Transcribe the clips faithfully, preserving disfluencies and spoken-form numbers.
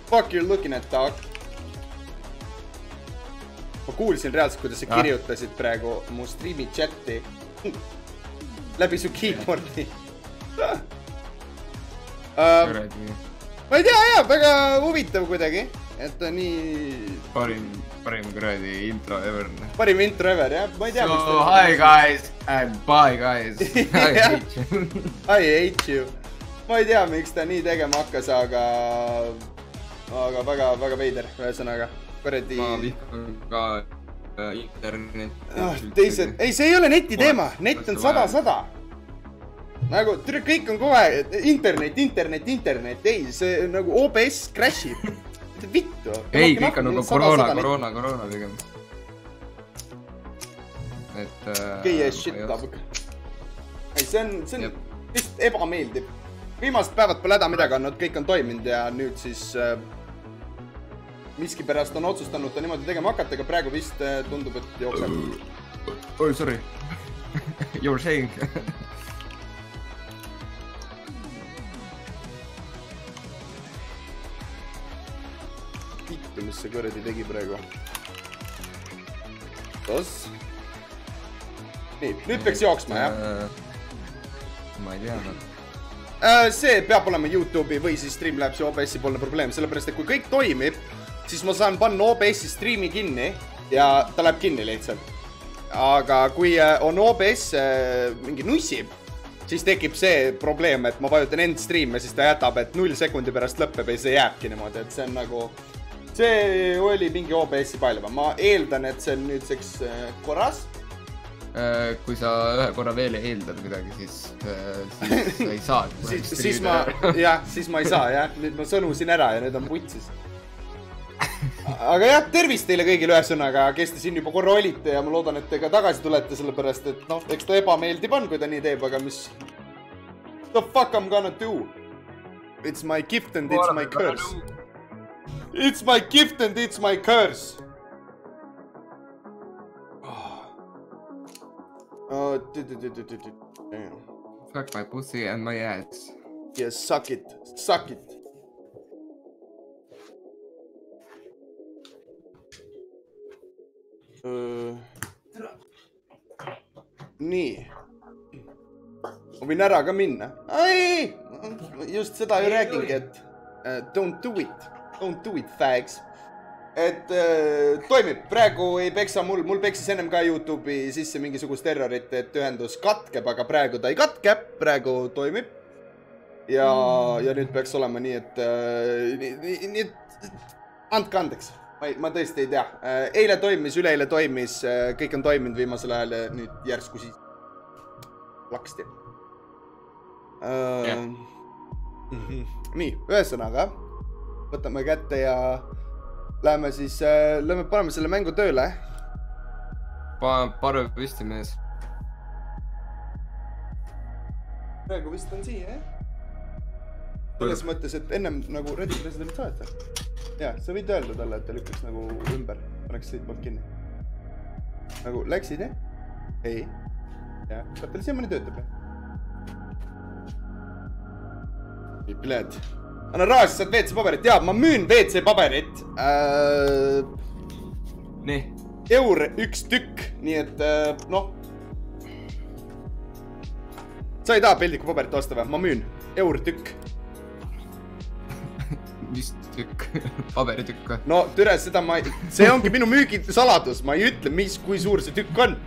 fuck you're looking at, dog? Ma kuulsin reaalselt, kuidas sa kirjutasid praegu mu streami chati läbi su keyboardi. Ma ei tea, jah, väga huvitav kuidagi, et on nii... Parim, parim kuradi intro ever. Parim intro ever, jah, ma ei tea. So, hi guys and bye guys. I hate you. I hate you. Ma ei tea, miks ta nii tegema hakkas, aga... Aga väga, väga veider, ühesõnaga. Kuradi... Ma vihkan ka internet. Teised... Ei, see ei ole neti teema. Net on sada sada. Nagu, türa kõik on kohe internet, internet, internet. Ei, see nagu O B S crashib. Vittu. Ei, kõik on nagu koroona, koroona, koroona pigem. Et... Gay as shit, tabuk. Ei, see on... See on vist ebameeldib. Viimased päevad pole häda midagi olnud, kõik on toiminud ja nüüd siis... Miski pärast on otsustanud ta niimoodi tegema hakata, aga praegu vist tundub, et jookseb. Oi, sorry. You were saying. Vittu, mis see kõredi tegi praegu. Tos. Nii, nüüd peaks jooksma, jah? Ma ei tea, no. See peab olema YouTube'i või siis Streamlabsi O B S-i poolne probleem, sellepärast, et kui kõik toimib, siis ma saan panna O B S-i streami kinni ja ta läheb kinni lihtsalt. Aga kui on O B S mingi nussib, siis tekib see probleem, et ma vajutan end stream ja siis ta jätab, et null sekundi pärast lõppeb ja see jääbki niimoodi, et see on nagu... See oli mingi O B S-i paljava. Ma eeldan, et see on nüüdseks korras. Kui sa ühe korra veel eeldad midagi, siis sa ei saa. Siis ma, jah, siis ma ei saa, jah. Nüüd ma sõnusin ära ja nüüd on putsis. Aga jah, tervist teile kõigile ühesõnaga, kes te siin juba korra olite ja ma loodan, et te ka tagasi tulete sellepärast, et noh, eks ta ebameeldib on, kui ta nii teeb, aga mis... The fuck I'm gonna do? It's my gift and it's my curse. It's my gift and it's my curse. Oh, fuck my pussy and my ass. Yeah, suck it. Suck it. Uh, nii. Ma võin ära ka minna. Ai! Just seda ju räägingi, et uh, don't do it. Don't do it, fags. Et äh, toimib, praegu ei peksa mul, mul peksis ennem ka YouTube'i sisse mingisugust errorit, et ühendus katkeb, aga praegu ta ei katke, praegu toimib. Ja, ja nüüd peaks olema nii, et äh, nii, nii, nii, andke andeks, ma, ma tõesti ei tea. Äh, eile toimis, üleeile toimis, äh, kõik on toiminud viimasel ajal ja nüüd järsku siis laksti. Äh, yeah. mm-hmm. Nii, ühesõnaga, võtame kätte ja... Läheme siis, äh, lähme paneme selle mängu tööle. Pa, paru püsti mees. Praegu vist on siia, jah? Selles mõttes, et ennem nagu Reddit Resident saata. Jaa, sa võid öelda talle, et ta lükkaks nagu ümber. Paneks siit poolt kinni. Nagu, läksid, jah? Ei. Jaa, kas teil siiamaani töötab, jah? Nii, pled. Anna raas, saad W C paberit. Jaa, ma müün W C paberit. Äh, nii. Eur üks tükk. Nii et, äh, noh. Sa ei taha peldiku paberit osta või? Ma müün. Eur tükk. Mis tükk? Paberitükk või? No, türe, seda ma ei... See ongi minu müügisaladus. Ma ei ütle, mis, kui suur see tükk on.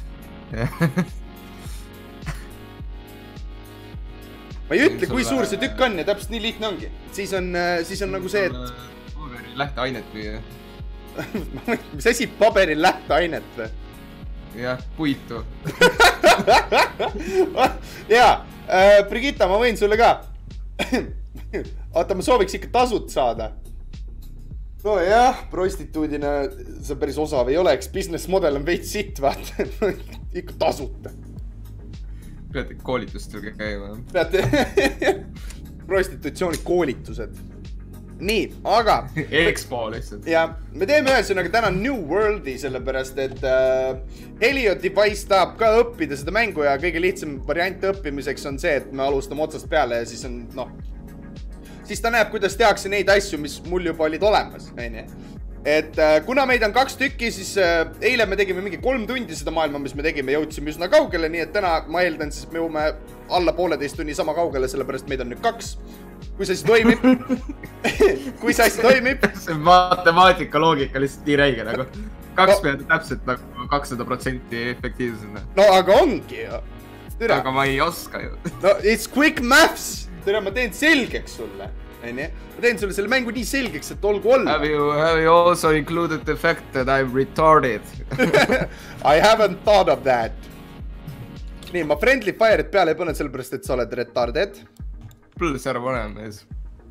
Ma ei ütle, kui suur see tükk on ja täpselt nii lihtne ongi. Siis on, siis on nagu see, et... Paberi lähteainet või? Mis asi paberi lähteainet või? Jah, puitu. Jaa, Brigitta, ma võin sulle ka. Oota, ma sooviks ikka tasut saada. No jah, prostituudina see päris osav ei oleks. Business model on veits sitt, vaata. Ikka tasuta. Peate koolitustel käima. Peate prostitutsiooni koolitused. Nii, aga... Expo lihtsalt. Ja, me teeme ühesõnaga täna New Worldi, sellepärast, et äh, Helio Device tahab ka õppida seda mängu ja kõige lihtsam variant õppimiseks on see, et me alustame otsast peale ja siis on, noh... siis ta näeb, kuidas tehakse neid asju, mis mul juba olid olemas, onju. Et kuna meid on kaks tükki, siis eile me tegime mingi kolm tundi seda maailma, mis me tegime, jõudsime üsna kaugele, nii et täna ma eeldan, siis me jõume alla pooleteist tunni sama kaugele, sellepärast meid on nüüd kaks. Kui see asi toimib, kui see asi toimib. See matemaatika loogika lihtsalt nii räige nagu. Kaks no, pead täpselt nagu kakssada protsenti efektiivsena. No aga ongi ju. Türa. Aga ma ei oska ju. No it's quick maths. Türa, ma teen selgeks sulle. Ma teen sulle selle mängu nii selgeks, et olgu olla. Have you, have you also included the fact that I'm retarded? I haven't thought of that. Nii, ma friendly fire'it peale ei pane sellepärast, et sa oled retarded. Pluss ära panem mees.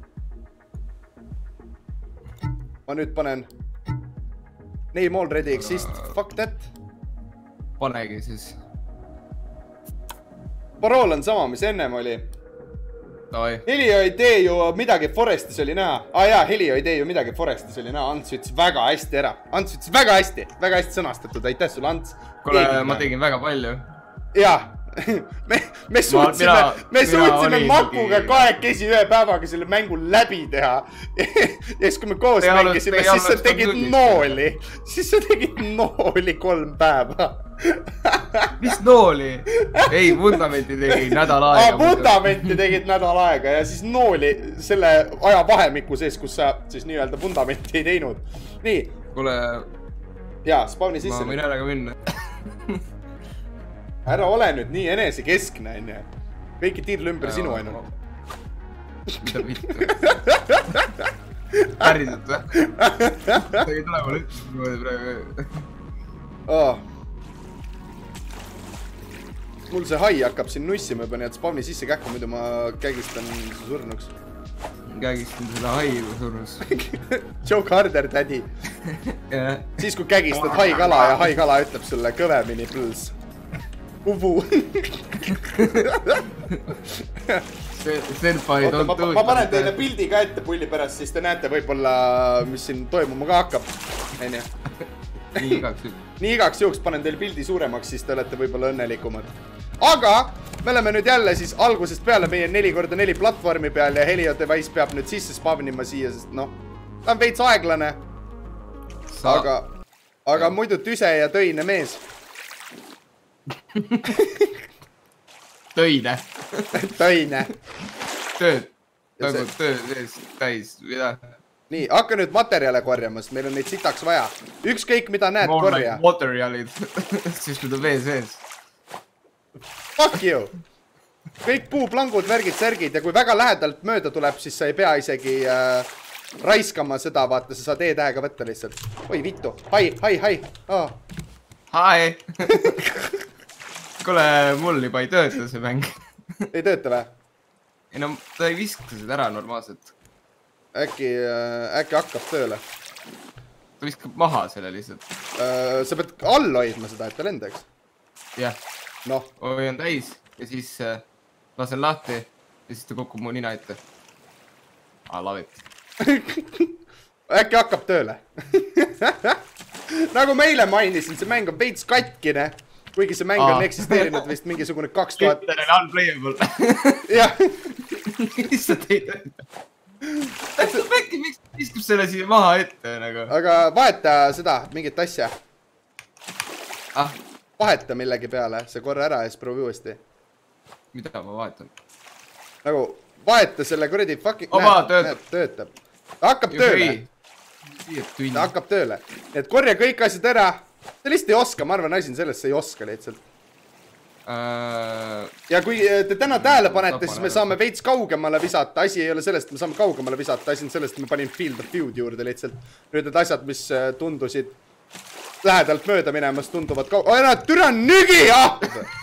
Ma nüüd panen name already exist. Fuck that. Panegi siis. Parool on sama, mis ennem oli. Davai. Helio ei tee ju midagi Forestis oli näha. Ah jaa, Helio ei tee ju midagi Forestis oli näha. Ants ütles väga hästi ära. Ants ütles väga hästi. Väga hästi sõnastatud. Aitäh sulle, Ants. Kule, ma tegin väga palju. Jaa. Me, me suutsime, mina, me suutsime Makuga kahekesi ühe päevaga selle mängu läbi teha. Ja siis kui me koos te mängisime, oled, siis sa tegid nooli. Siis sa tegid nooli kolm päeva. Mis nooli? Ei, vundamenti tegid nädal aega. Vundamenti tegid nädal aega ja siis nooli selle aja vahemiku sees, kus sa siis nii-öelda vundamenti ei teinud. Nii. Kule. Jaa, spawni sisse. Ma võin ära ka minna. Ära ole nüüd nii enese keskne, enne. Kõiki tiirle ümber sinu ainult. Mida vittu? Päriselt või? Ta ei tule mulle üldse praegu. Oh. Mul see hai hakkab siin nussima juba, nii et spawni sisse kähku, muidu ma kägistan surnuks. Kägistan selle hai surnus. Joke harder, daddy. Siis kui kägistad hai kala ja hai kala ütleb sulle kõvemini pluss. Uvu. Senpai, don't do it. Ma panen teile pildi ka ette pulli pärast, siis te näete võib-olla, mis siin toimuma ka hakkab. Nii igaks juhuks. Nii igaks juhuks panen teile pildi suuremaks, siis te olete võib-olla õnnelikumad. Aga me oleme nüüd jälle siis algusest peale meie neli korda neli platvormi peal ja Helio Device peab nüüd sisse spawnima siia, sest noh, ta on veits aeglane. Aga, aga muidu tüse ja töine mees. Töine. Töine. Tööd. Nagu tööd ees täis. Mida? Nii, hakka nüüd materjale korjamas. Meil on neid sitaks vaja. Ükskõik mida näed More korja. Like materjalid. Siis nüüd on vee sees. Fuck you. Kõik puuplangud, värgid, särgid ja kui väga lähedalt mööda tuleb, siis sa ei pea isegi äh, raiskama seda, vaata, sa saad E-tähega võtta lihtsalt. Oi, vittu. Hai, hai, hai. Oh. Hai. Kule, mul juba ei tööta see mäng. Ei tööta või? Ei no, ta ei viska seda ära normaalselt. Äkki, äh, äkki hakkab tööle. Ta viskab maha selle lihtsalt. Äh, sa pead all hoidma seda, et ta lendaks. Jah. Noh. Oi on täis ja siis äh, lasen lahti ja siis ta kukub mu nina ette. I love it. Äkki hakkab tööle. Nagu meile mainisin, see mäng on veits katkine. Kuigi see mäng on eksisteerinud vist mingisugune kaks tuhat. Küttele on unplayable. Jah. Lihtsalt ei tööta. Äkki miks iskub selle siia maha ette nagu? Aga vaheta seda, mingit asja. Ah. Vaheta millegi peale, see korra ära ja siis proovi uuesti. Mida ma vahetan? Nagu, vaheta selle kuradi fucking... Oma, töötab. Töötab. Ta hakkab tööle. Ta hakkab tööle. Et korja kõik asjad ära. Ta lihtsalt ei oska, ma arvan, asi on sellest, sa ei oska lihtsalt. Uh, ja kui te täna tähele panete, siis me saame veits kaugemale visata. Asi ei ole sellest, me saame kaugemale visata. Asi on sellest, me panin Field of View'd juurde lihtsalt. Nüüd need asjad, mis tundusid lähedalt mööda minemas, tunduvad kau... Oh, näed, türa nügi, ah!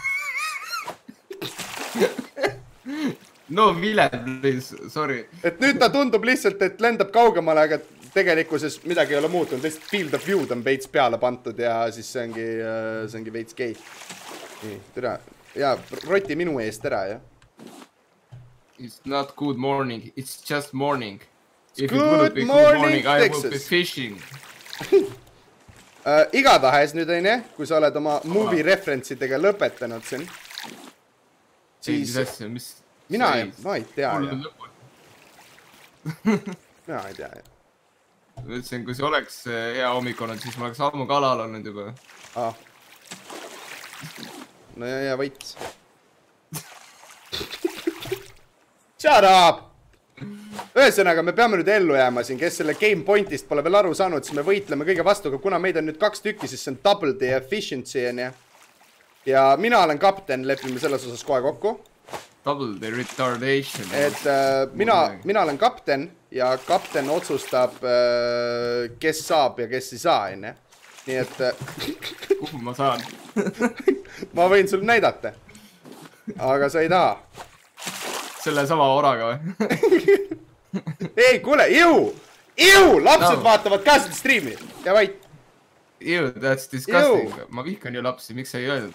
No, vile, please, sorry. Et nüüd ta tundub lihtsalt, et lendab kaugemale, aga tegelikkuses midagi ei ole muutunud. Lihtsalt Field of View'd on veits peale pantud ja siis see ongi, see ongi veits gay. Nii, türa. Ja, roti minu eest ära, jah. It's not good morning, it's just morning. If good it wouldn't be morning, good morning, I Texas. Would be fishing. uh, igatahes nüüd on, jah, kui sa oled oma movie referentsidega lõpetanud siin, siis... Ei, mis asja, mis... Mina ei, ma ei tea, jah. Mina ei tea. Ütlesin, kui see oleks hea hommik olnud, siis ma oleks ammu kalal olnud juba. Ah. No ja, ja võits. Shut up! Ühesõnaga, me peame nüüd ellu jääma siin, kes selle game pointist pole veel aru saanud, siis me võitleme kõige vastu, aga kuna meid on nüüd kaks tükki, siis see on double the efficiency, on ja. Ja mina olen kapten, lepime selles osas kohe kokku. Double the retardation. Et äh, mina, mina olen kapten ja kapten otsustab, äh, kes saab ja kes ei saa, on ja. Nii et... Kuhu ma saan? Ma võin sul näidata. Aga sa ei taha. Selle sama oraga või? Ei, kuule, iu! Iu! Lapsed no. Vaatavad ka seda striimi. Ja vait. Iu, that's disgusting. Iu. Ma vihkan ju lapsi, miks sa ei öelnud?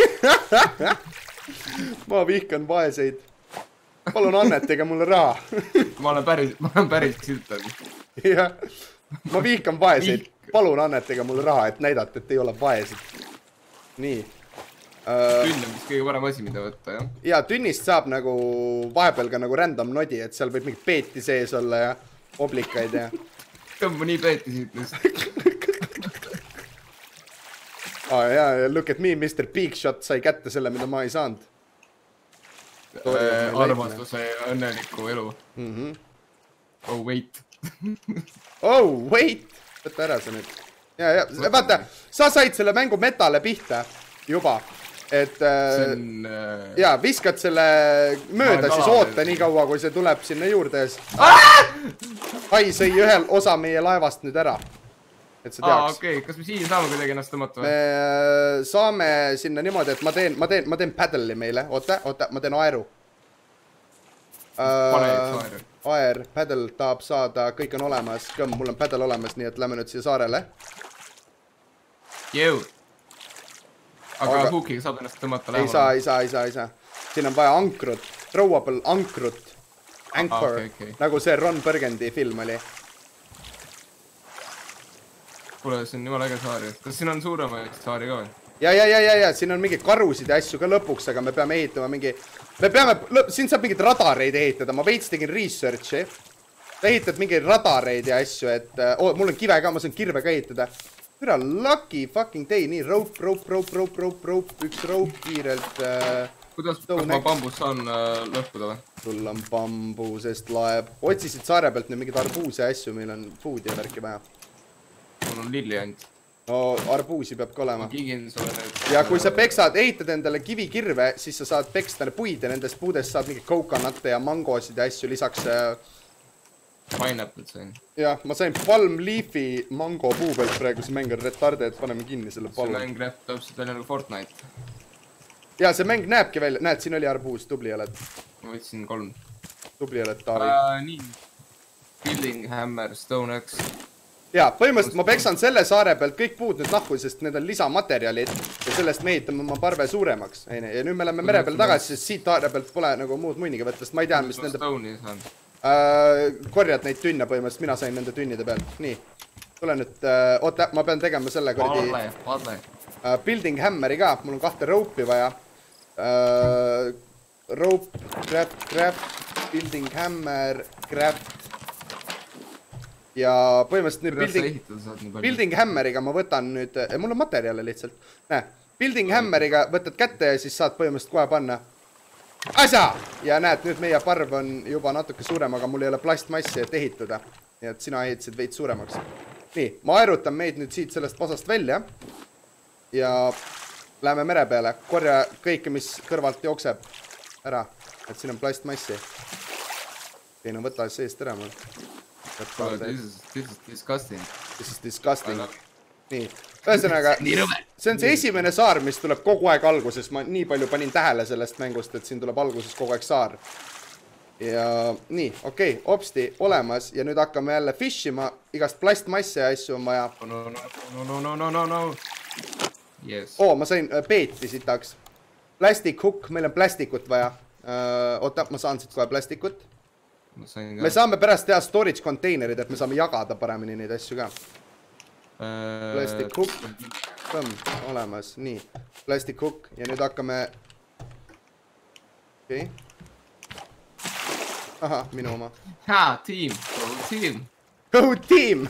Ma vihkan vaeseid. Palun annetage mulle raha. Ma olen päris, ma olen päris siltad. Jah. Ma vihkan vaeseid. Palun annetage mulle raha, et näidata, et ei ole vaesed. Nii. Tünn on vist kõige parem asi, mida võtta, jah? Ja tünnist saab nagu vahepeal ka nagu random nodi, et seal võib mingi peeti sees olla ja oblikaid ja... Tõmbu nii peeti siit nüüd. Ah, ja, look at me, mister Big Shot sai kätte selle, mida ma ei saanud. Armastuse ja õnneliku elu. Mm-hmm. Oh, wait. Oh, wait. Võtta ära see nüüd. Ja, ja, vaata, sa said selle mängu metale pihta juba. Et, on, äh, ja, viskad selle mööda, siis oota nii kaua, kui see tuleb sinna juurde. Hai sõi ühel osa meie laevast nüüd ära. Et sa teaks. Aa, okei, okay. Kas me siin saame kuidagi ennast tõmmata või? Me saame sinna niimoodi, et ma teen, ma teen, ma teen paddle'i meile. Oota, oota, ma teen aeru. Pane üks aeru. Aer, paddle tahab saada, kõik on olemas. Kõmm, mul on paddle olemas, nii et lähme nüüd siia saarele. Jõu. Aga, aga... hookiga saab ennast tõmmata lähemale. Ei saa, ei saa, ei saa, ei saa. Siin on vaja ankrut. Throwable ankrut. Anchor. Ah, okay, okay. Nagu see Ron Burgundy film oli. Kuule, see on jumala äge saari. Kas siin on suuremaid saari ka või? Ja, ja, ja, ja, ja. Siin on mingi karusid ja asju ka lõpuks, aga me peame ehitama mingi... Me peame... Siin saab mingid radareid ehitada. Ma veits tegin researchi. Ta ehitad mingi radareid ja asju, et... Oh, mul on kive ka, ma saan kirve ka ehitada. Üra lucky fucking day, nii rope, rope, rope, rope, rope, rope, üks rope kiirelt äh, kuidas ma bambus saan äh, lõhkuda või? Sul on bambusest laeb. Otsisid saare pealt nüüd mingid arbuuse asju, meil on food ja värki vaja. Mul on lilli ainult. No arbuusi peab ka olema. Ma kigin sulle nüüd. Ja kui sa peksad, ehitad endale kivikirve, siis sa saad peksta puid ja nendest puudest saad mingi coconutte ja mangosid ja asju lisaks äh, Pineapple sain. Jah, ma sain palm leaf'i mango puu pealt praegu, see mäng on retarde, et paneme kinni selle palm. See mäng näeb täpselt välja nagu Fortnite. Ja, see mäng näebki välja. Näed, siin oli arbuus, tubli oled. Ma võtsin kolm. Tubli oled, Taavi. Uh, nii. Building hammer, stone axe. Ja, põhimõtteliselt ma peksan selle saare pealt kõik puud nüüd nahku, sest need on lisamaterjalid ja sellest me ehitame oma parve suuremaks. Ja nüüd me läheme mere peal tagasi, sest siit saare pealt pole nagu muud muiniga võtta, sest ma ei tea, mis nende... Stone'i saan. Uh, korjad neid tünne põhimõtteliselt, mina sain nende tünnide pealt. Nii, tule nüüd, uh, oota, ma pean tegema selle kordi Padle, padle uh, Building hammeri ka, mul on kahte rope'i vaja uh, Rope, craft, craft Building hammer, craft ja põhimõtteliselt nüüd building, building hammeriga ma võtan nüüd, eh, mul on materjale lihtsalt. Näe, building hammeriga võtad kätte ja siis saad põhimõtteliselt kohe panna asja! Ja näed, nüüd meie parv on juba natuke suurem, aga mul ei ole plastmassi, et ehitada. Nii et sina ehitasid veid suuremaks. Nii, ma aerutan meid nüüd siit sellest pasast välja. Ja läheme mere peale. Korja kõike, mis kõrvalt jookseb ära. Et siin on plastmassi. Ei, no võta seest ära mul. Oh, this is, this is disgusting. This is disgusting. Nii, ühesõnaga, see on see esimene saar, mis tuleb kogu aeg alguses. Ma nii palju panin tähele sellest mängust, et siin tuleb alguses kogu aeg saar. Ja nii, okei, okay, opsti olemas ja nüüd hakkame jälle fishima. Igast plastmassi ja asju on vaja. No, no, no, no, no, no, no, no. Yes. Oo, ma sain uh, peeti sitaks. Plastic hook, meil on plastikut vaja. Uh, oota, ma saan siit kohe plastikut. Me saame pärast teha storage containerid, et me saame jagada paremini neid asju ka. Plastic hook, põmm, olemas, nii, plastic hook ja nüüd hakkame, okei, ahah, minu oma. Haa, team, go team. Go team!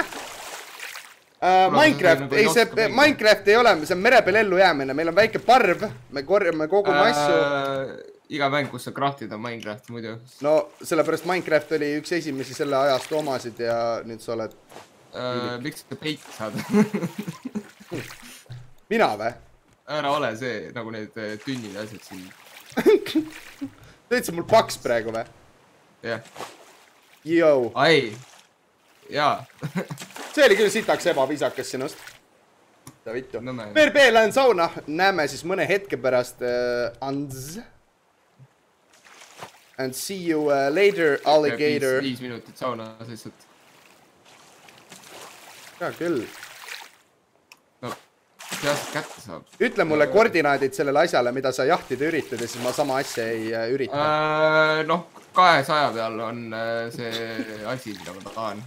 Uh, Minecraft, ei see, Minecraft ei ole, see on mere peal ellu jäämine, meil on väike parv, me korjame kogume uh, asju. Iga mäng, kus sa craftid on Minecraft muidu. No, sellepärast Minecraft oli üks esimesi selle ajast omasid ja nüüd sa oled... Uh, miks sa peit saad? Mina või? Ära ole see, nagu need tünnid asjad siin. Tõid sa mul paks praegu või? Jah. Jou. Ai. Jaa. See oli küll sitaks ebaviisakas sinust. Ta vittu. No, P R P lähen sauna. Näeme siis mõne hetke pärast uh, Anz. And see you uh, later, alligator. Viis, viis minutit sauna lihtsalt. Ja küll. No, peast kätte saab. Ütle mulle koordinaadid sellele asjale, mida sa jahtida üritad ja siis ma sama asja ei uh, ürita. Uh, noh, kahesaja peal on uh, see asi, mida ma tahan.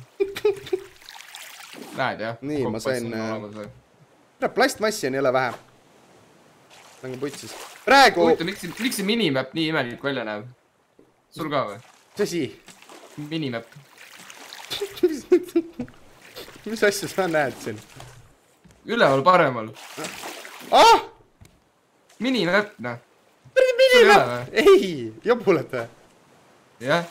Näed jah? Nii, ma sain... Uh... Plastmassi on jälle vähe. Nagu putsis. Praegu... Huvita, miks, miks see minimap nii imelik välja näeb? Sul ka või? Mis asi? Minimap. Mis asja sa näed siin? Üleval paremal. Ah! Minimap, noh. Minimap! Ei, jobuled või? Jah.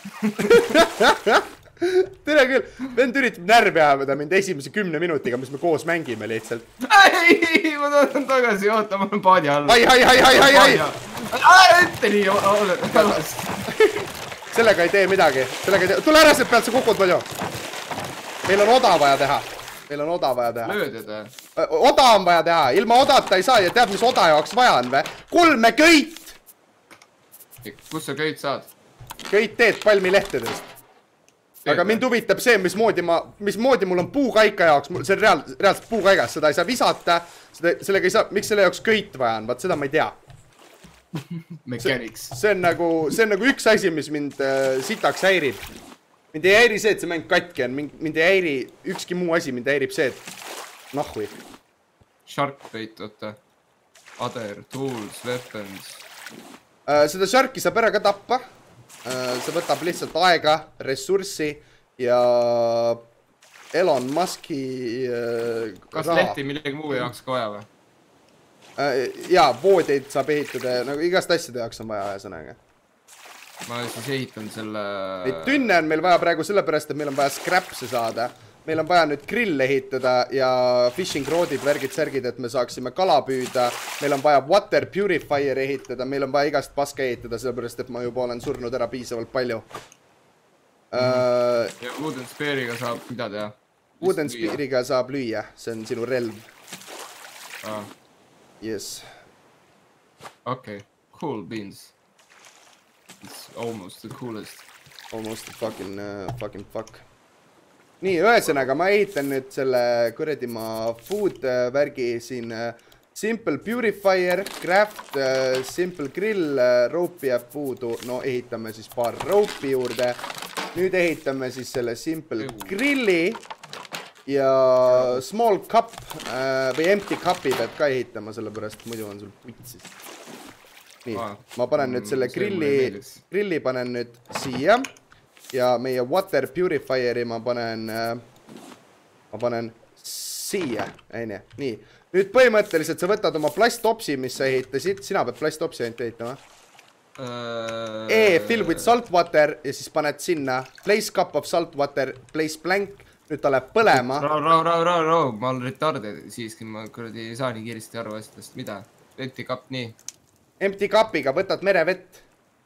Tere küll, vend üritab närvi ajada mind esimese kümne minutiga, mis me koos mängime lihtsalt. Ei, ma tahan tagasi oota, ma olen paadi all. Ai, ai, ai, ai, ai, ai! Ette nii, ole tagasi. Sellega ei tee midagi, sellega ei tee... Tule ära sealt pealt, sa kukud palju. Meil on oda vaja teha. Meil on oda vaja teha. Lööded või? Oda on vaja teha, ilma odata ei saa ja tead, mis oda jaoks vaja on või? Kolme köit! Kus sa köit saad? Köit teed palmilehtedest. Aga mind huvitab see, mismoodi ma, mismoodi mul on puukaika jaoks, see on reaal, reaalselt puukaigas, seda ei saa visata, seda, sellega ei saa, miks selle jaoks köit vaja on, vaat seda ma ei tea. Mechanics. See on nagu, see on nagu üks asi, mis mind äh, sitaks häirib. Mind ei häiri see, et see mäng katki on, mind, mind ei häiri ükski muu asi, mind häirib see, et nahhui. Shark bait, oota. Other, tools, weapons. Äh, seda sharki saab ära ka tappa. See võtab lihtsalt aega, ressurssi ja Elon Muski äh, Kas raha. lehti millegi muu jaoks ka vaja või? Äh, jaa, voodeid saab ehitada, nagu igast asjade jaoks on vaja sõnaga. Ma siis ehitan selle... Neid tünne on meil vaja praegu sellepärast, et meil on vaja scrapse saada. Meil on vaja nüüd grill ehitada ja fishing rodid, värgid, särgid, et me saaksime kala püüda. Meil on vaja water purifier ehitada, meil on vaja igast paska ehitada, sellepärast, et ma juba olen surnud ära piisavalt palju. Mm -hmm. uh, ja Wooden Speariga saab mida teha? Wooden Speariga saab lüüa, see on sinu relv. Ah. Yes. Okei, okay. Cool beans. It's almost the coolest. Almost the fucking, uh, fucking fuck. Nii, ühesõnaga, ma ehitan nüüd selle kuradi ma food uh, värgi siin uh, Simple Purifier, Craft, uh, Simple Grill, uh, rope jääb puudu, no ehitame siis paar rope'i juurde. Nüüd ehitame siis selle Simple Grilli ja Small Cup uh, või Empty Cupi pead ka ehitama, sellepärast muidu on sul putsis. Nii, ma panen nüüd selle grilli, grilli panen nüüd siia. Ja meie water purifier'i ma panen, ma panen siia, aine. Nii, nüüd põhimõtteliselt sa võtad oma plasttopsi, mis sa ehitasid, sina pead plasttopsi ainult ehitama. Uh... E, fill with salt water ja siis paned sinna place cup of salt water, place blank, nüüd ta läheb põlema. Rau, rau, rau, rau, rau, ma olen retarded, siiski ma kuradi ei saa nii kiiresti aru asjadest, mida? Empty cup, nii. Empty cupiga võtad merevett.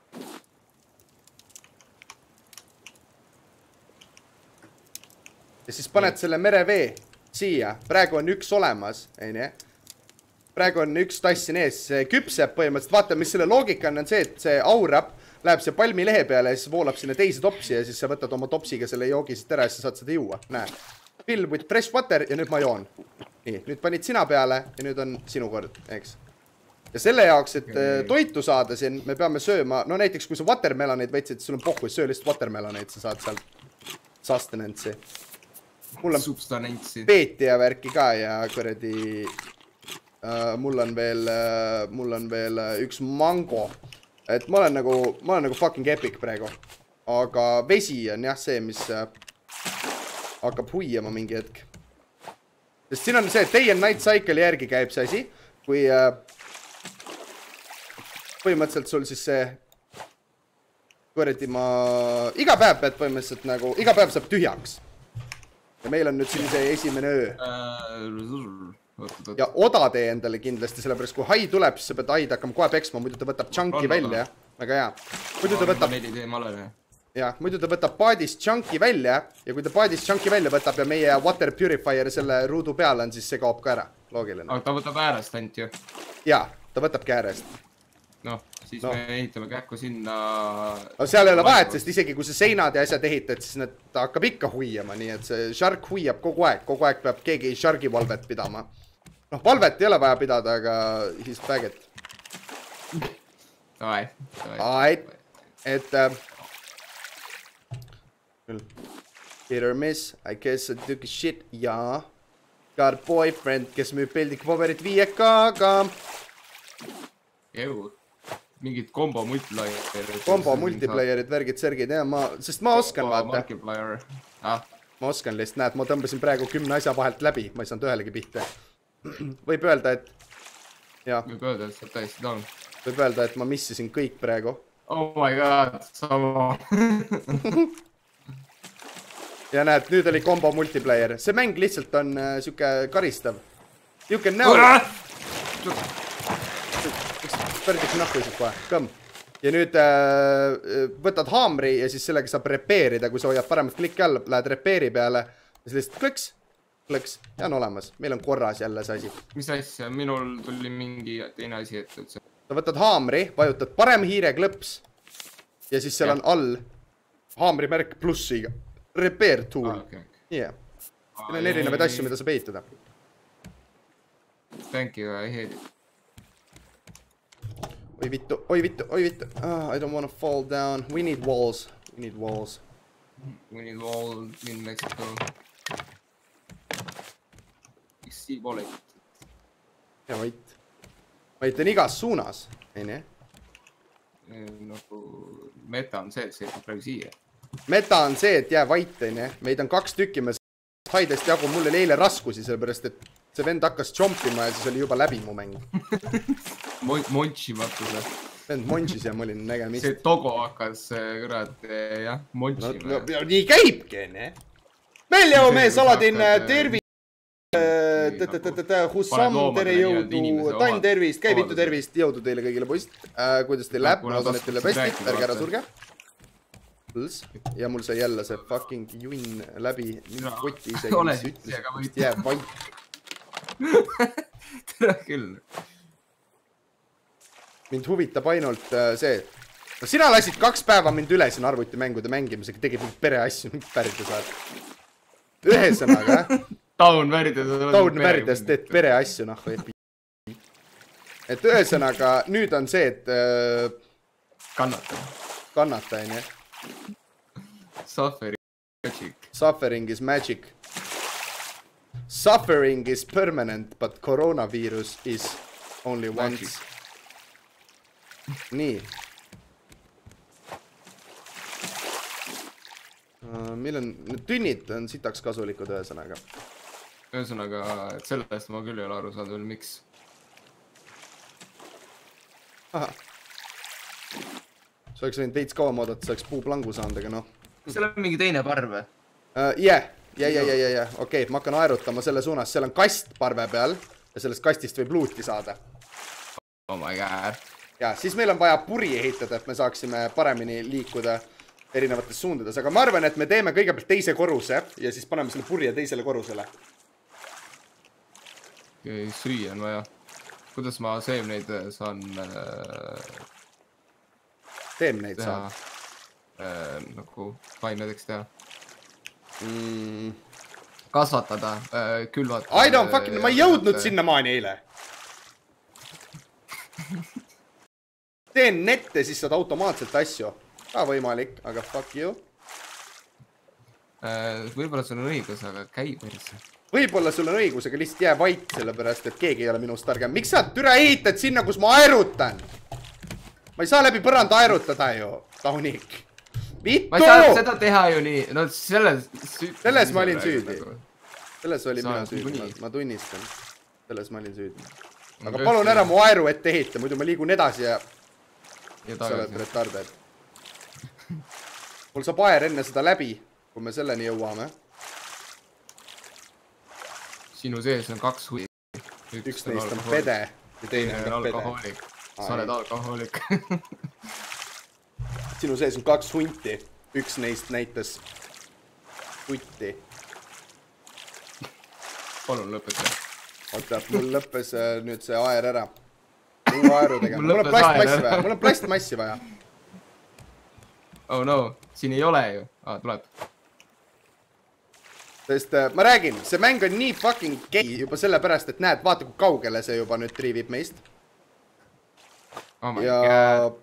Ja siis paned selle merevee siia. Praegu on üks olemas. Praegu on üks tass siin ees. See küpseb põhimõtteliselt. Vaata, mis selle loogika on, on see, et see aurab läheb see palmi lehe peale ja siis voolab sinna teise topsi ja siis sa võtad oma topsiga selle joogi siit ära ja sa saad seda juua. Näe. Fill with fresh water ja nüüd ma joon. Nii, nüüd panid sina peale ja nüüd on sinu kord, eks. Ja selle jaoks, et toitu saada siin, me peame sööma, no näiteks kui sa watermeloneid võtsid, sul on pohku, söö lihtsalt watermeloneid, sa saad sealt sustenance'i. Mul on peeti ja värki ka ja kuradi uh, mul on veel uh, mul on veel uh, üks mango. Et ma olen nagu ma olen nagu fucking epic praegu. aga vesi on jah see, mis hakkab huiama mingi hetk. Sest siin on see, et day and night cycle järgi käib see asi, kui põhimõtteliselt sul siis see kuradi ma iga päev pead põhimõtteliselt nagu, iga päev saab tühjaks. Ja meil on nüüd siin see esimene öö. Ja oda tee endale kindlasti, sellepärast kui hai tuleb, siis sa pead haid hakkama kohe peksma, muidu ta võtab chunki välja. Väga hea. Muidu ta võtab... Ja, muidu ta võtab paadist chunki välja ja kui ta paadist chunki välja võtab ja meie water purifier selle ruudu peal on, siis see kaob ka ära. Loogiline. Aga ta võtab äärest ainult ju. Jaa, ta võtabki äärest. Noh, siis no. Me ehitame kähku sinna... No seal ei ole vahet, sest isegi kui see seinad ja asjad ehitad, siis need, ta hakkab ikka huiama, nii et see shark huiab kogu aeg. Kogu aeg peab keegi sharki valvet pidama. Noh, valvet ei ole vaja pidada, aga he's bagged. Ai. Ai. Et... Hit or miss, I guess I took a shit, jaa. Got a boyfriend, kes müüb peldikipaberit viie K-ga. Jõu. Mingid kombo multiplayerid. Kombo multiplayerid, värgid, särgid, jah, ma, sest ma oskan vaata. Ah. Ma oskan lihtsalt, näed, ma tõmbasin praegu kümne asja vahelt läbi, ma ei saanud ühelegi pihta. Võib öelda, et... Ja. Võib öelda, et saab täiesti taun. Võib öelda, et ma missisin kõik praegu. Oh my god, sama. Ja näed, nüüd oli kombo multiplayer. See mäng lihtsalt on äh, siuke karistav. You can now... Pärdiks nahkuisid kohe, kõmm. Ja nüüd äh, võtad haamri ja siis sellega saab repeerida, kui sa hoiad paremat klikki all, lähed repeeri peale ja siis lihtsalt klõks, klõks ja on olemas. Meil on korras jälle see asi. Mis asja? Minul tuli mingi teine asi ette üldse. Sa võtad haamri, vajutad parem hiire klõps ja siis seal ja. On all haamri märk plussiga. Repair tool. Ah, okay. Yeah. Siin on erinevaid asju, mida saab ehitada. Thank you, I hate it. Oi vittu, oi vittu, oi vittu. Oh, I don't want to fall down. We need walls. We need walls. We need walls in Mexico. Miks siin pole? Ja vait. Vait on igas suunas. Ei nii? Nagu meta on see, et see on praegu siia. Meta on see, et jää vait, ne? Meid on kaks tükki, me haidest jagu mulle eile raskusi, sellepärast, et see vend hakkas chompima ja siis oli juba läbi mu mäng. Monchimatu see. Vend monchis ja ma olin nägemist. See Togo hakkas, kurat, jah, monchima. No, no, nii käibki, ne? Meil jau mees aladin tervi... Hussam, tere jõudu, Tann tervist, käivitu tervist, jõudu teile kõigile poist. Kuidas teil läheb, ma loodan, et teile pesti, ärge ära surge. Ja mul sai jälle see fucking junn läbi mingi koti isegi, mis ütles, vist jääb vait. Tere küll. Mind huvitab ainult see, no sina lasid kaks päeva mind üle siin arvuti mängude mängimisega, tegid mind pere asju, mind pärida saad. Ühesõnaga, Taun värides. Taun värides teed pere asju, noh. Et ühesõnaga, nüüd on see, et... Kannata. Kannata, on jah. Suffering is magic. Suffering is magic. Suffering is permanent, but coronavirus is only magic. Once. Nii. Uh, meil on, need tünnid on sitaks kasulikud ühesõnaga. Ühesõnaga, et sellest ma küll ei ole aru saada veel, miks. Aha. Sa oleks võinud veits kauem oodata, sa oleks puuplangu saanud, aga noh. Seal on mingi teine parve? Jah, jah, jah, jah, jah, okei, ma hakkan aerutama selle suunas. Seal on kast parve peal ja sellest kastist võib luuti saada. Oh my god. Ja, siis meil on vaja puri ehitada, et me saaksime paremini liikuda erinevates suundades. Aga ma arvan, et me teeme kõigepealt teise korruse ja siis paneme selle purje teisele korrusele. Okei, süüa on vaja. Kuidas ma seemneid saan... Seemneid saad? Nagu taimedeks teha. Mm. Kasvatada, külvata. I don't fucking, ma ei jõudnud sinna maani eile. Teen nette, siis saad automaatselt asju. Ka võimalik, aga fuck you. Võib-olla sul on õigus, aga käi perisse. Võib-olla sul on õigus, aga lihtsalt jää vait, sellepärast, et keegi ei ole minust targem. Miks sa türa ehitad sinna, kus ma aerutan? Ma ei saa läbi põranda aerutada ju, Taunik. Vittu! ma ei saa seda teha ju nii, no selles... Selles ma olin süüdi. Selles oli mina süüdi, ma, ma tunnistan. Selles ma olin süüdi. Aga palun ära mu aeru ette ehita, muidu ma liigun edasi ja... ja sa oled retarded. Mul saab aer enne seda läbi, kui me selleni jõuame. Sinu sees on kaks huvi. Üks neist on pede ja teine on alkohoolik. Sa oled alkohoolik. Sinu sees on kaks hunti. Üks neist näitas hutti. Palun lõpeta. Oota, mul lõppes nüüd see aer ära. Mul aeru tegema. Mul on plastmassi vaja. Mul on plastmassi vaja. Oh no, siin ei ole ju. Aa, tuleb. Sest ma räägin, see mäng on nii fucking gay juba sellepärast, et näed, vaata kui kaugele see juba nüüd triivib meist. Oh my ja... god.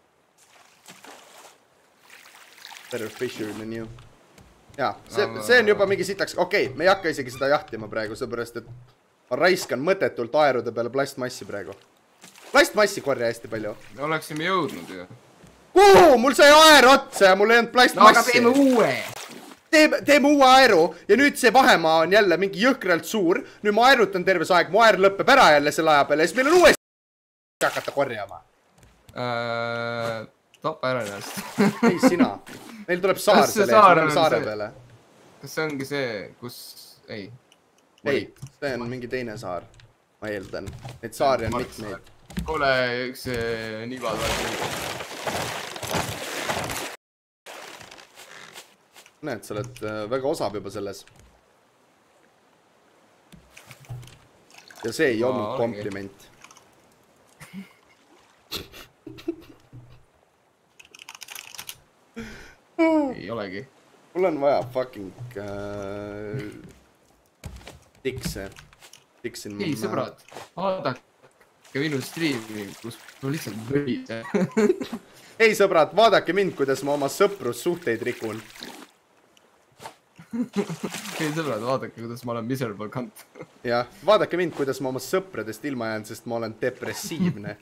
Better Fisher than you. Jaa, see, see on juba mingi sitaks. Okei, okay, me ei hakka isegi seda jahtima praegu, seepärast, et ma raiskan mõttetult aerude peale plastmassi praegu. Plastmassi korja hästi palju. Me oleksime jõudnud ju. Kuhu? Mul sai aer otsa ja mul ei olnud plastmassi. No aga teeme uue. Teeme, teeme uue aeru ja nüüd see vahemaa on jälle mingi jõhkralt suur. Nüüd ma aerutan terves aeg, mu aer lõppeb ära jälle selle aja peale ja siis meil on uuesti hakata korjama. Uh, tapa ära ennast. Ei, sina. Meil tuleb saar selle ees, me saare peale. Kas see ongi see, kus... Ei. Ei, see on mingi teine saar. Ma eeldan. Neid saari on mitmeid. Kuule, üks nivad vaja. Näed, sa oled väga osav juba selles. Ja see ei olnud kompliment. Ei olegi. Mul on vaja fucking äh, tikse. Tiksin ei, sõbrad. Vaadake minu striimi, kus ma lihtsalt võlise. ei, sõbrad, vaadake mind, kuidas ma oma sõprussuhteid rikun. ei, sõbrad, vaadake, kuidas ma olen miserable kant. jah, vaadake mind, kuidas ma oma sõpradest ilma jään, sest ma olen depressiivne.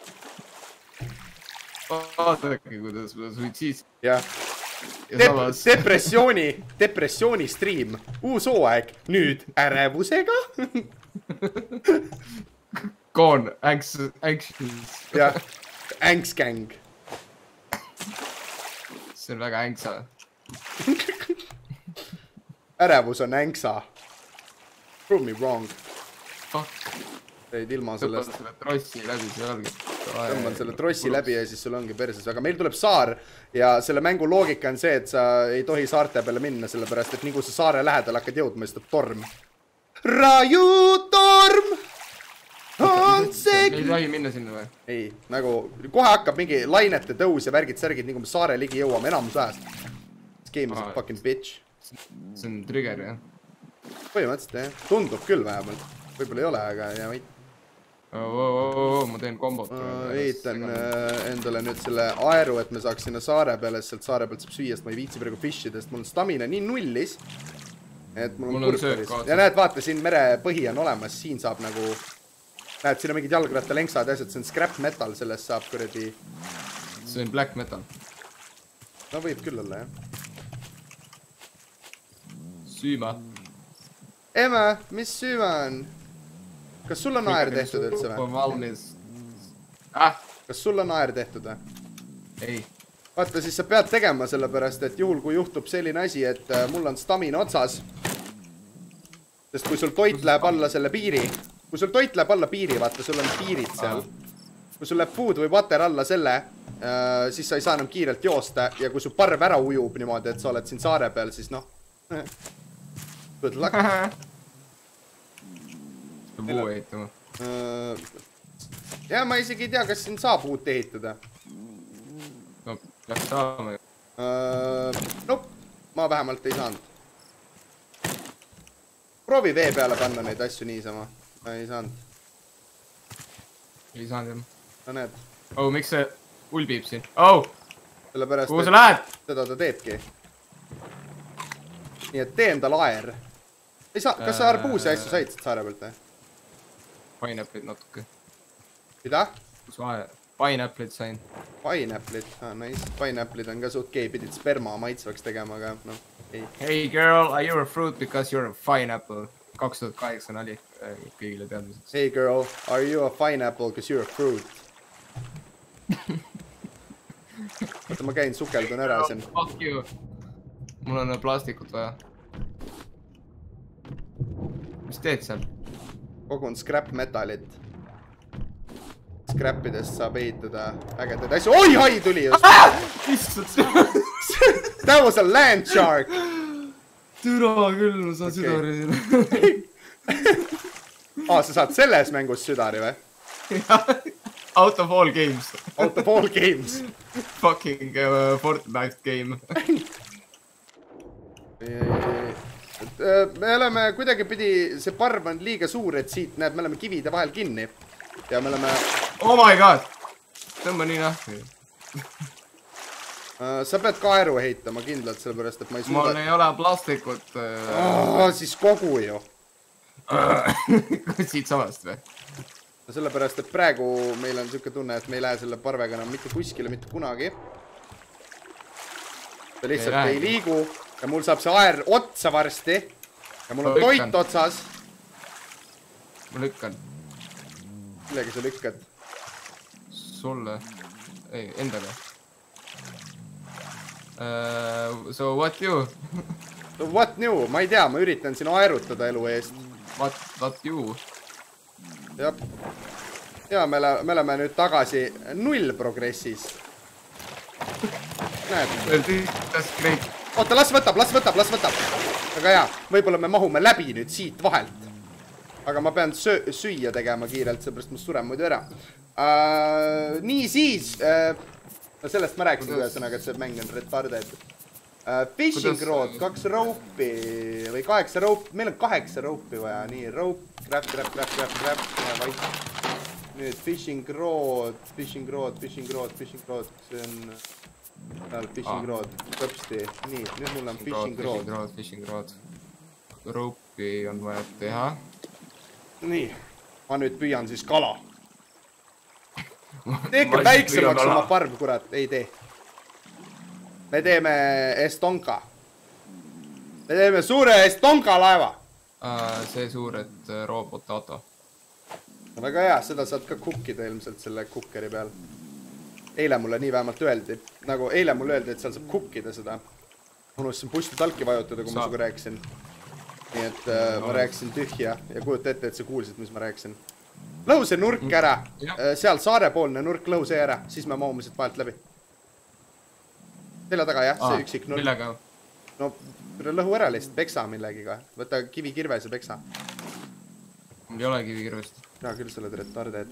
vaadake, kuidas ma suitsiis. jah. Dep depressiooni, depressiooni stream, uus hooaeg, nüüd ärevusega. Gone, anxious. jah, ängsgang. see on väga ängsa. ärevus on ängsa. Prove me wrong. Fuck. Teid ilma sellest. Tõmban selle trossi läbi, see ongi. Tõmban selle trossi läbi ja siis sul ongi perses. Aga meil tuleb saar ja selle mängu loogika on see, et sa ei tohi saarte peale minna, sellepärast, et nii kui sa saare lähedal hakkad jõudma, siis tuleb torm. Rajutorm! On see... ei tohi minna sinna või? ei, nagu kohe hakkab mingi lainete tõus ja värgid, särgid, nii kui me saare ligi jõuame enamus ajast. This game is a fucking bitch. See on trigger, jah? Põhimõtteliselt, jah. Tundub küll vähemalt. Võib-olla ei ole, aga ja võit. Oh, oh, oh, ma teen kombot. Eitan endale nüüd selle aeru, et me saaks sinna saare peale, sealt saare pealt saab süüa, sest ma ei viitsi praegu fishidest. Mul on stamina nii nullis, et mul on purpuris. Ja näed, vaata, siin merepõhi on olemas, siin saab nagu... Näed, siin on mingid jalgrattalengsad ja asjad, see on scrap metal, sellest saab kuradi... See on black metal. No võib küll olla, jah. Süüma. Ema, mis süüma on? Kas sul on aer tehtud üldse või? Valmis. Ah? Kas sul on aer tehtud või? Ei. Vaata, siis sa pead tegema sellepärast, et juhul kui juhtub selline asi, et mul on stamina otsas. Sest kui sul toit läheb alla selle piiri, kui sul toit läheb alla piiri, vaata, sul on piirid seal. Kui sul läheb food või water alla selle, siis sa ei saa enam kiirelt joosta ja kui su parv ära ujub niimoodi, et sa oled siin saare peal, siis noh. Good luck. Puu ehitama. Ja ma isegi ei tea, kas siin saab uut ehitada. No, peaks saama ju. Nope, ma vähemalt ei saanud. Proovi vee peale panna neid asju niisama. Ma ei saanud. Ei saanud jah. No näed. Oh, miks see ulbib siin? Oh! Sellepärast, kuhu sa lähed? Seda ta teebki. Nii et tee endal aer. Ei saa, kas sa arbuusi asju said saare pealt või? Pineappelit natuke. Mida? Kus aer? Pineapple'id sain. Pineapple'id, ah nice. Pineapple'id on ka suht gei, pidid sperma maitsvaks tegema, aga noh, ei. Hey girl, are you a fruit because you're a pineapple? kaks tuhat kaheksa nali kõigile teadmiseks. Hey girl, are you a pineapple because you're a fruit? Oota, ma käin, sukeldun ära siin. Fuck you. Mul on plastikut vaja. Mis teed seal? Kogun scrap metalit. Scrappidest saab ehitada ägedaid asju. Oi, hai tuli just! That was a land shark! Türa küll, ma saan südari siin. Aa, sa saad selles mängus südari või? Out of all games. Out of all games. Fucking uh, Fortnite game. Me oleme kuidagi pidi, see parv on liiga suur, et siit näeb, me oleme kivide vahel kinni. Ja me oleme... Oh my god! Tõmba nii nahvi. Sa pead kaeru ehitama kindlalt, sellepärast, et ma ei suuda... Mul ei ole plastikut. Oh, siis kogu ju. Siit samast või? Sellepärast, et praegu meil on siuke tunne, et me ei lähe selle parvega enam mitte kuskile, mitte kunagi. Ta lihtsalt ei, ei liigu. Ja mul saab see aer otsa varsti. Ja mul on ma toit lükkan. Otsas. Ma lükkan. Millega sa lükkad? Sulle. Ei, endale. Uh, so what you? So what new? Ma ei tea, ma üritan sinu aerutada elu eest. What, what you? Ja, ja me, me oleme nüüd tagasi null progressis. Näed? Oota, las võtab, las võtab, las võtab. Aga jaa, võib-olla me mahume läbi nüüd siit vahelt. Aga ma pean söö, süüa tegema kiirelt, seepärast ma surem muidu ära. Uh, nii siis, uh, no sellest ma rääkisin ühesõnaga, et see mäng on retarded. Uh, fishing Kuidas... rod, kaks roupi või kaheksa roupi, meil on kaheksa roupi vaja, nii, rope, crap, crap, crap, crap, crap, vaid. Nüüd fishing rod, fishing rod, fishing rod, fishing rod, see on... Tääl fishing ah. rod, kõpsti. Nii, nüüd mul on fishing rod. Fishing rod, fishing rod. Roupi on vaja teha. Nii, ma nüüd püüan siis kala. Teeke väiksemaks oma parv, kurat, ei tee. Me teeme estonka. Me teeme suure estonka laeva. Uh, see suur, et uh, robot auto. No, väga hea, seda saad ka kukkida ilmselt selle kukkeri peal. Eile mulle nii vähemalt öeldi, nagu eile mulle öeldi, et seal saab kukkida seda. Unustasin pusti talki vajutada, kui ma suga rääkisin. Nii et äh, ma rääkisin tühja ja kujuta ette, et sa kuulsid, mis ma rääkisin. Lõhu see nurk ära, seal saarepoolne nurk, lõhu see ära, siis me mahume siit vahelt läbi. Selja taga jah, see üksik nurk. Millega? No lõhu ära lihtsalt, peksa millegiga. Võta kivi kirves ja peksa. Mul ei ole kivi kirvest. Ja küll sa oled retarded.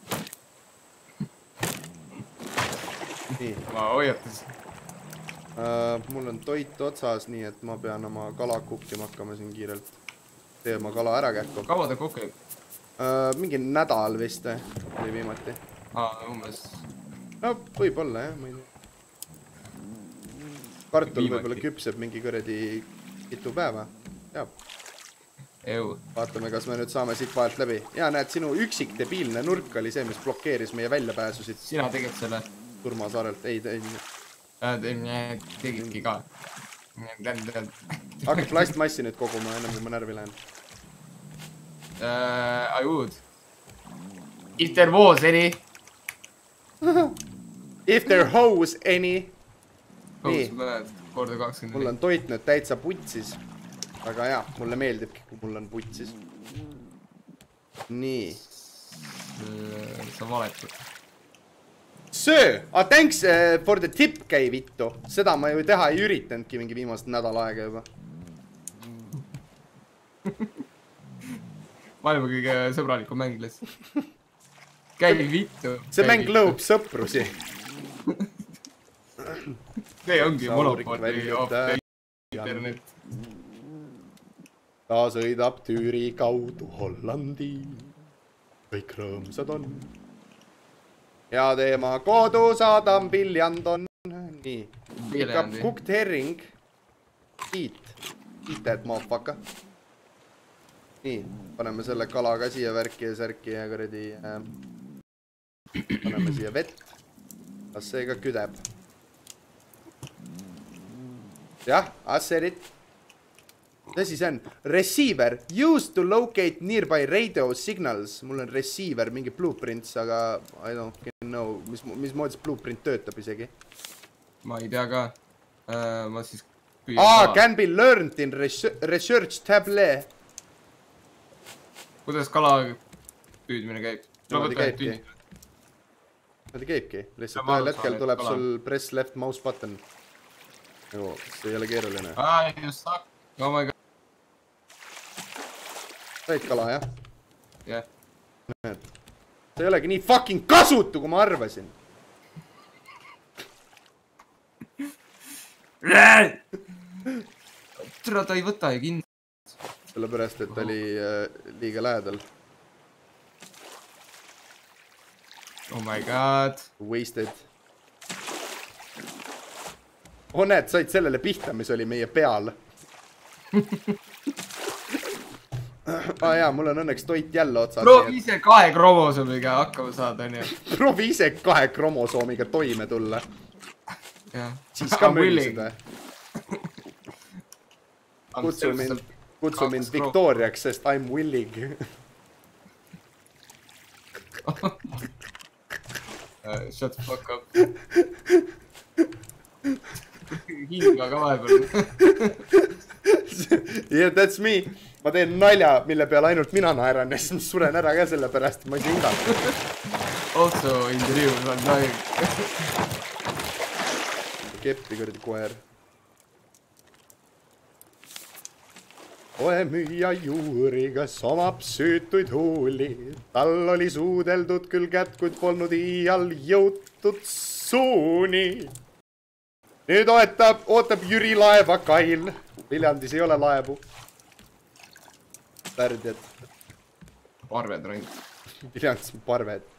Nii. Ma hoiatas. Uh, mul on toit otsas, nii et ma pean oma kala kukkima hakkama siin kiirelt. Tee oma kala ära kähku. Kaua ta kukkib? Uh, mingi nädal vist oli viimati. Aa, umbes. No, võib-olla jah, ma ei tea. Kartul võib-olla küpseb mingi kõredi mitu päeva. Jaab. Ew. Vaatame, kas me nüüd saame siit vahelt läbi. Ja näed, sinu üksik debiilne nurk oli see, mis blokeeris meie väljapääsusid. Sina tegid selle? Turmasaarelt, ei, ei. Tegidki ka. Hakka plastmassi nüüd koguma, ennem kui ma närvi lähen. Uh, I would. If there was any. If there was any. Nii. Korda kakskümmend. Mul on toit nüüd täitsa putsis. Aga jaa, mulle meeldibki, kui mul on putsis. Nii. Sa valetad. Söö! Ah, thanks uh, for the tip, käi vittu. Seda ma ju teha ei üritanudki mingi viimast nädal aega juba. Maailma kõige sõbralikum mäng lihtsalt. Käi vittu. See mäng lõhub sõprusi. See ongi monopoli of the internet. Ta sõidab Tüüri kaudu Hollandi. Kõik rõõmsad on. Ja teema kodu saadam Viljandon. Nii. Pikkab cooked herring. Eat. Eat that motherfucker. Nii. Paneme selle kala ka siia värki ja särki ja kuradi. Paneme siia vett. Kas see ka küdeb? Jah, asserit. Mis see on? Receiver. Used to locate nearby radio signals. Mul on receiver, mingi blueprints, aga I don't know, mis, mis moodis blueprint töötab isegi. Ma ei tea ka. Uh, ma siis... Ah, can be learned in research tablet. Kuidas kala püüdmine käib? Niimoodi käibki. Niimoodi käibki. Lihtsalt ühel hetkel tuleb sul press left mouse button. Joo, see ei ole keeruline. Aa, just tak. Oh my god. Said kala, jah? Jah. Näed. See ei olegi nii fucking kasutu, kui ma arvasin. Tere, ta ei võta ja kind. Sellepärast, et ta oli äh, liiga lähedal. Oh my god. Wasted. Oh, näed, said sellele pihta, mis oli meie peal. Ah jaa, mul on õnneks toit jälle otsas. Proovi ise kahe kromosoomiga hakkama saada, on ju. Proovi ise kahe kromosoomiga toime tulla. Jah. Siis ka möllisid või? Kutsu mind, kutsu mind Victoriaks, sest I'm willing. Shut the fuck up. Hinga ka vahepeal. Yeah, that's me. Ma teen nalja, mille peale ainult mina naeran ja siis ma suren ära ka selle pärast, ma ei saa hingata. Also in the real one dying. Keppi kõrdi koer. Oe müüa juuriga somab süütuid huuli. Tal oli suudeldud küll kätt, kuid polnud iial jõutud suuni. Nüüd ootab, ootab Jüri laeva kail. Viljandis ei ole laevu. Pärdjad. Parved on ainult. Viljandis on parved.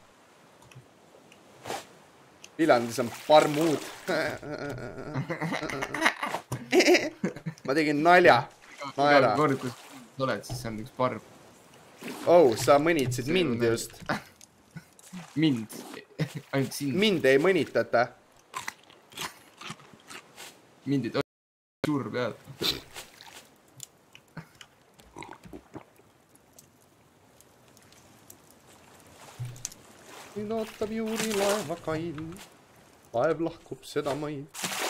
Viljandis on parmuud. Ma tegin nalja. Naera. Kord, kus oled, siis see on üks parv. Oh, sa mõnitsid mind just. Mind? Ainult sind? Mind ei mõnitata. Mind ei tohi suur peal. Nüüd ootab juuri laeva kail. Laev lahkub seda maid.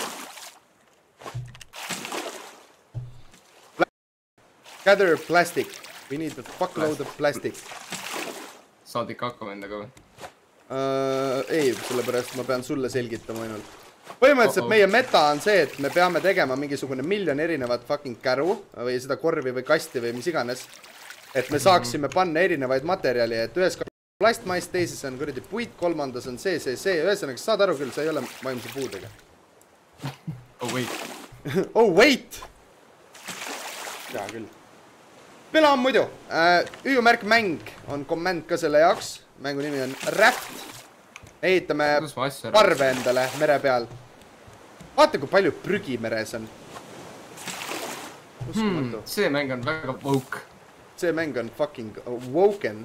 Gather plastic. We need a fuckload of plastic. Saad ikka hakkama endaga või? Uh, ei, sellepärast ma pean sulle selgitama ainult. Põhimõtteliselt oh -oh. meie meta on see, et me peame tegema mingisugune miljon erinevat fucking käru või seda korvi või kasti või mis iganes. Et me saaksime panna erinevaid materjali, et ühes plastmaist, teises on kuradi puit, kolmandas on see, see, see. Ühesõnaga, saad aru küll, sa ei ole vaimse puudega. Oh wait. Oh wait! Hea küll. Pela on muidu. Üüumärk mäng on command ka selle jaoks. Mängu nimi on Raft. Ehitame parve endale mere peal. Vaata, kui palju prügi meres on. Hmm, see mäng on väga woke. See mäng on fucking woken.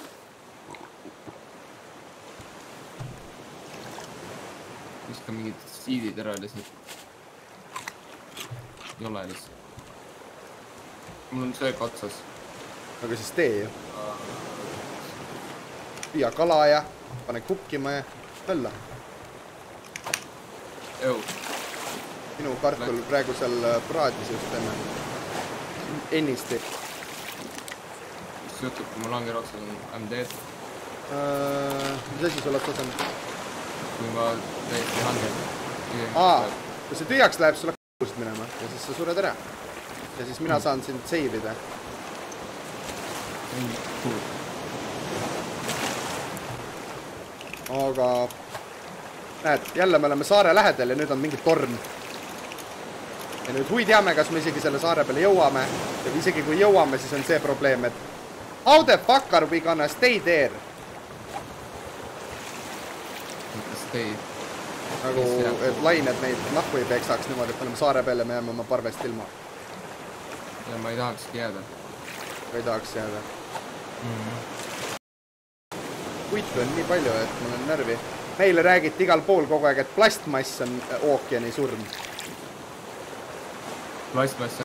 Viska mingid siidid ära lihtsalt. Ei ole lihtsalt. Mul on söök otsas. Aga siis tee ju. Püüa kala ja pane kukkima ja õlla. Jõu. Minu kartul praegu seal praadis just enne. Ennisti. Mis juhtub, kui ma langer otsas on I m dead? Uh, mis asi sul otsas on? Kui ma täiesti langer. Aa, kui see tühjaks läheb, sul hakkab minema ja siis sa sured ära. Ja siis mina saan sind seivida. Aga näed, jälle me oleme saare lähedal ja nüüd on mingi torm. Ja nüüd hui teame, kas me isegi selle saare peale jõuame. Ja isegi kui jõuame, siis on see probleem, et how the fuck are we gonna stay there? Stay. Nagu, et lained neid nahku ei peksaks niimoodi, et me oleme saare peale ja me jääme oma parvest ilma. Ja ma ei tahakski jääda. Ma ei tahaks jääda. Mm -hmm. puitu on nii palju, et mul on närvi. Meile räägiti igal pool kogu aeg, et plastmass on ookeani surm. Plastmass